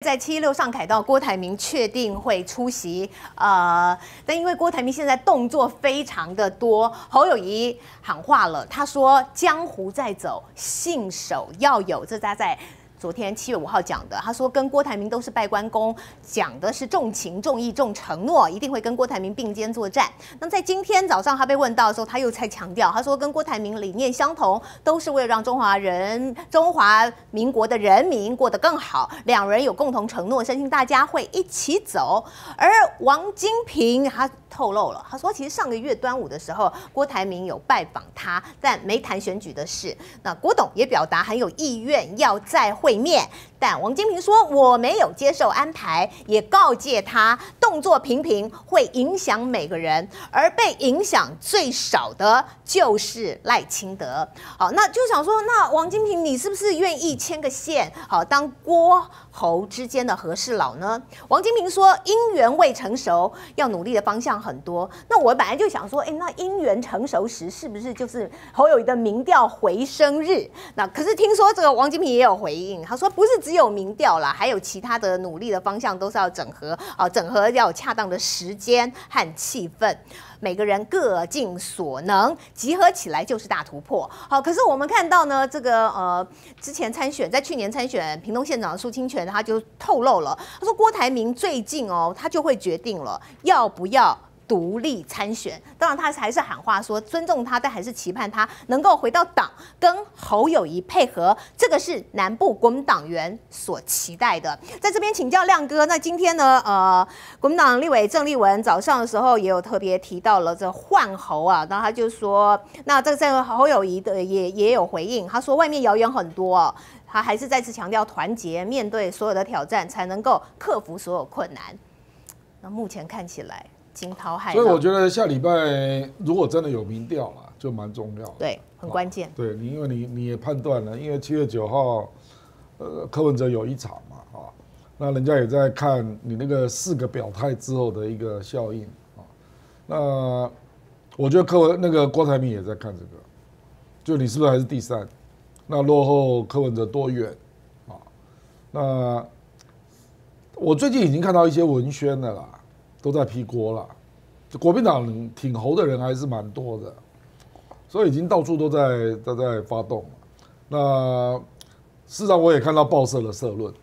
在716上凯道，郭台铭确定会出席。但因为郭台铭现在动作非常的多，侯友宜喊话了，他说江湖在走，信守要有。这他在昨天7月5号讲的，他说跟郭台铭都是拜关公，讲的是重情重义重承诺，一定会跟郭台铭并肩作战。那在今天早上他被问到的时候，他又再强调，他说跟郭台铭理念相同，都是为了让中华民国的人民过得更好，两人有共同承诺，相信大家会一起走。而王金平他透露了，他说其实上个月端午的时候，郭台铭有拜访他，但没谈选举的事。那郭董也表达很有意愿要再会面，但王金平说我没有接受安排，也告诫他动作频频会影响每个人，而被影响最少的就是赖清德。好，那就想说，那王金平你是不是愿意牵个线，好当郭侯之间的和事佬呢？王金平说姻缘未成熟，要努力的方向很多。那我本来就想说，那姻缘成熟时是不是就是侯友宜的民调回升日？那可是听说这个王金平也有回应，他说不是只有民调啦，还有其他的努力的方向都是要整合，整合要有恰当的时间和气氛。每个人各尽所能，集合起来就是大突破。好，可是我们看到呢，这个之前在去年参选屏东县长的苏清泉，他就透露了，他说郭台铭最近他就会决定了要不要独立参选。当然，他还是喊话说尊重他，但还是期盼他能够回到党，跟侯友宜配合。这个是南部国民党员所期待的。在这边请教亮哥，那今天呢，国民党立委郑丽文早上的时候也有特别提到了这换侯啊，然后他就说，那这个侯友宜的也有回应，他说外面谣言很多他还是再次强调团结，面对所有的挑战，才能够克服所有困难。那目前看起来，惊涛骇浪， 所以我觉得下礼拜如果真的有民调啦，就蛮重要的， 对，很关键。 对你，因为你也判断了，因为7月9号，柯文哲有一场嘛，那人家也在看你那个4个表态之后的一个效应那我觉得那个郭台铭也在看这个，就你是不是还是第3，那落后柯文哲多远那我最近已经看到一些文宣了啦。都在批锅了，国民党挺侯的人还是蛮多的，所以已经到处都在发动了。那事实上我也看到报社的社论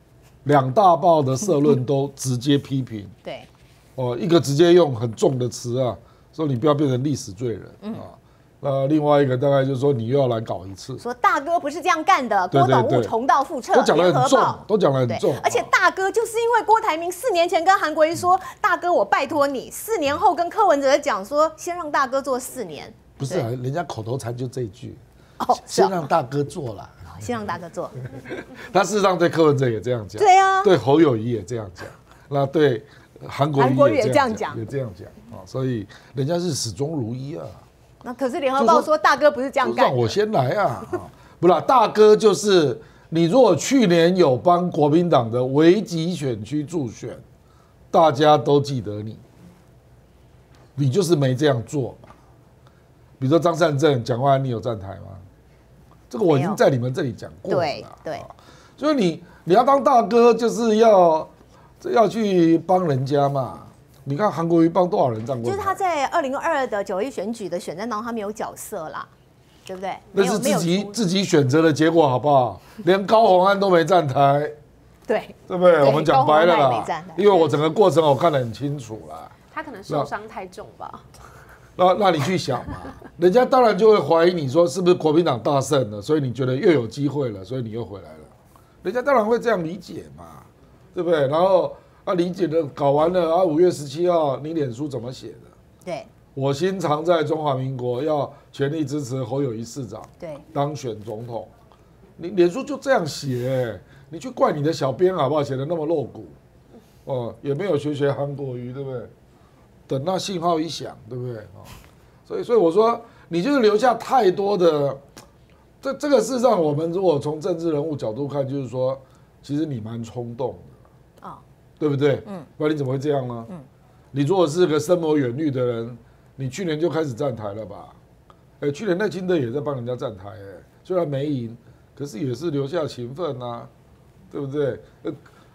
2大报的社论都直接批评， 对， 一个直接用很重的词说你不要变成历史罪人那另外一个大概就是说你又要来搞一次， 说大哥不是这样干的，郭董误重蹈覆辙， 都讲得很重，都讲得很重。 而且大哥就是因为郭台铭4年前跟韩国瑜说，大哥我拜托你，4年后跟柯文哲讲说，先让大哥做4年。 不是人家口头禅就这一句，先让大哥做啦， 先让大哥做。 他事实上对柯文哲也这样讲， 对啊， 对侯友宜也这样讲，那对韩国瑜也这样讲，所以人家是始终如一那可是联合报说大哥不是这样干的， 让我先来不啦，大哥就是你如果去年有帮国民党的危急选区助选，大家都记得你就是没这样做嘛。比如说张善政讲话，你有站台吗？这个我已经在你们这里讲过了啦。 对， 所以你要当大哥，就是要去帮人家嘛。你看韩国瑜帮多少人站过？ 就是他在2022的9合1选举的选战当中，他没有角色啦，对不对？ 那是自己选择的结果，好不好？连高虹安都没站台， 对不对？我们讲白了啦，因为我整个过程我看得很清楚啦。 他可能受伤太重吧？ 那你去想嘛，人家当然就会怀疑你说是不是国民党大胜了，所以你觉得又有机会了，所以你又回来了。人家当然会这样理解嘛，对不对？然后。理解的搞完了5月17号你脸书怎么写的？ 对， 我心常在中华民国，要全力支持侯友宜市长当选总统。你脸书就这样写，你去怪你的小编好不好？写的那么露骨，也没有学韩国瑜，对不对？等那信号一响，对不对？所以我说，你就是留下太多的，这个事实上，我们如果从政治人物角度看，就是说，其实你蛮冲动的。对不对？不然你怎么会这样呢？你如果是个深谋远虑的人，你去年就开始站台了吧？去年赖清德也在帮人家站台，虽然没赢，可是也是留下情分啊，对不对？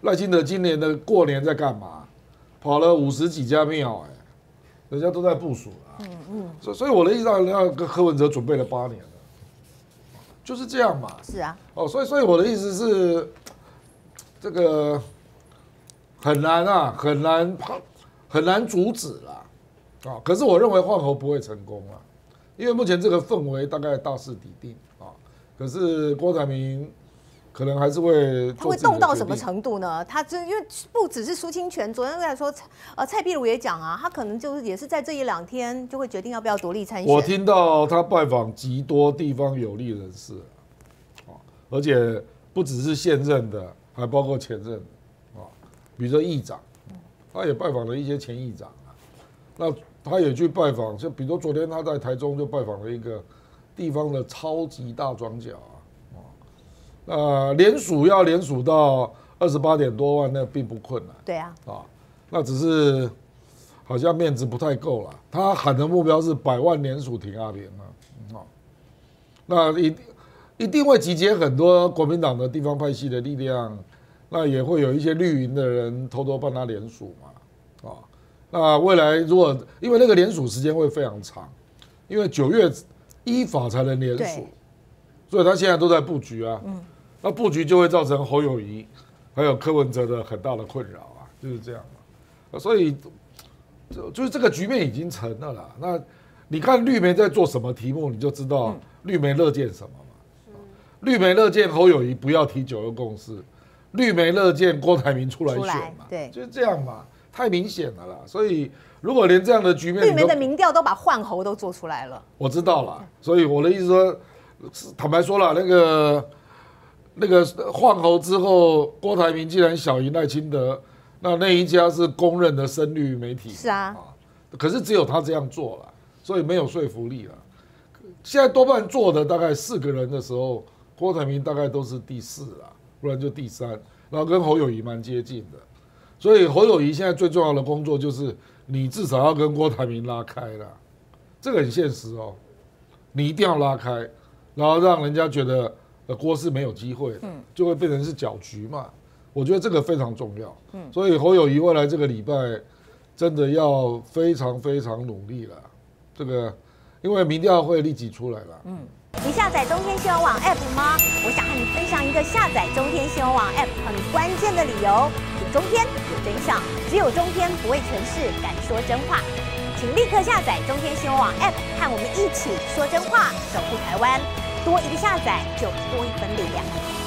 赖清德今年的过年在干嘛？跑了50几家庙，人家都在部署了。所以我的意思要跟柯文哲准备了8年了，就是这样嘛。 是啊。 所以我的意思是，这个很难啊，很难阻止啦。可是我认为换侯不会成功啦，因为目前这个氛围大概大势已定啊。可是郭台铭可能还是会， 他会动到什么程度呢？他因为不只是苏清泉，昨天来说，蔡壁如也讲啊，他可能就是也是在这1-2天就会决定要不要独立参选。 我听到他拜访极多地方有利人士，而且不只是现任的，还包括前任的，比如说议长，他也拜访了一些前议长啊。那他也去拜访，就比如说昨天他在台中就拜访了一个地方的超级大庄脚啊，联署要联署到28点多万，那并不困难。 对啊， 那只是好像面子不太够了。他喊的目标是100万联署挺阿扁啊，那一定会集结很多国民党的地方派系的力量，那也会有一些绿营的人偷偷帮他联署嘛，那未来如果因为那个联署时间会非常长，因为9月依法才能联署，所以他现在都在布局啊，那布局就会造成侯友宜还有柯文哲的很大的困扰啊，就是这样嘛，所以就是这个局面已经成了啦。那你看绿媒在做什么题目，你就知道绿媒乐见什么嘛。绿媒乐见侯友宜不要提9·2共识，绿媒乐见郭台铭出来选嘛， 对， 就是这样嘛，太明显了啦。所以如果连这样的局面， 绿媒的民调都把换侯都做出来了， 我知道了。所以我的意思说，坦白说了，那个换侯之后，郭台铭既然小赢赖清德，那一家是公认的深绿媒体， 是啊， 可是只有他这样做了，所以没有说服力了。现在多半做的大概4个人的时候，郭台铭大概都是第4啦，不然就第3，然后跟侯友宜蛮接近的。所以侯友宜现在最重要的工作就是你至少要跟郭台铭拉开啦，这个很现实哦，你一定要拉开，然后让人家觉得郭是没有机会的，就会变成是搅局嘛。我觉得这个非常重要，所以侯友宜未来这个礼拜真的要非常非常努力了。这个因为民调会立即出来了。 你下载中天新闻网 App 吗？我想和你分享一个下载中天新闻网 App 很关键的理由：有中天，有真相，只有中天不畏权势，敢说真话。请立刻下载中天新闻网 App， 和我们一起说真话，守护台湾。多一个下载，就多一分力量。